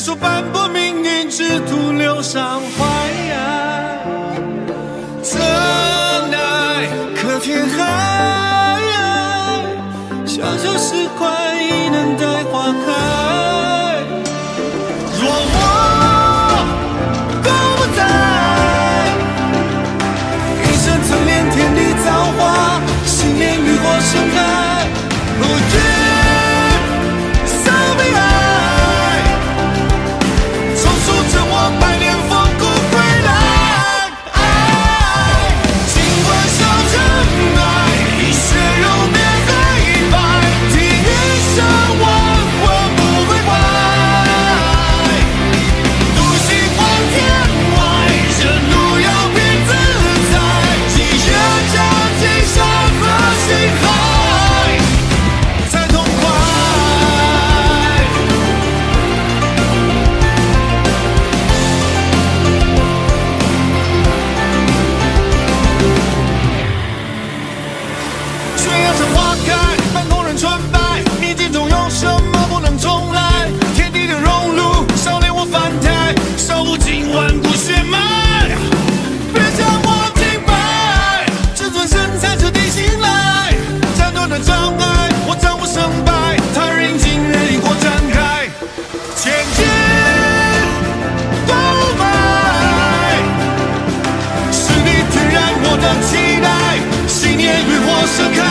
书斑驳命运，只徒流伤怀。真爱可天海，小小石块亦能带花开。若我都不在，一生曾连天地造化，信念浴火盛开。不惧伤悲哀，重塑着我百年风骨归来。尽管笑尘埃，以血肉面黑白，听雨声万魂不会坏。独行望天外，人路遥偏自在，几月将今生和心海，才痛快。悬崖上花开，半空人纯白，逆境中有什么不能重来？天地的熔炉，少年我翻台，烧不尽万古血脉。别将我敬拜，至尊神才彻底醒来。斩断了障碍，我掌握胜败，他人引进人引火展开，前进都迈，是你点燃我的期待，信念浴火盛开。